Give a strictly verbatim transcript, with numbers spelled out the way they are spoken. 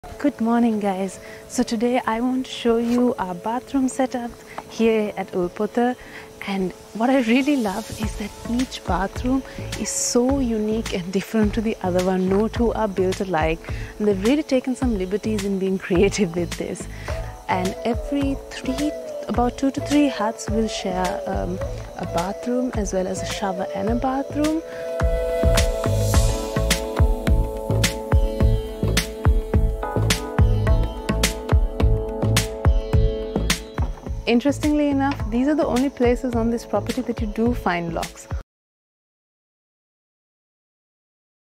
Good morning guys. So today I want to show you our bathroom setup here at Ulpotha, and what I really love is that each bathroom is so unique and different to the other one. No two are built alike, and they've really taken some liberties in being creative with this. And every three about two to three huts will share um, a bathroom as well as a shower and a bathroom. Interestingly enough, these are the only places on this property that you do find locks.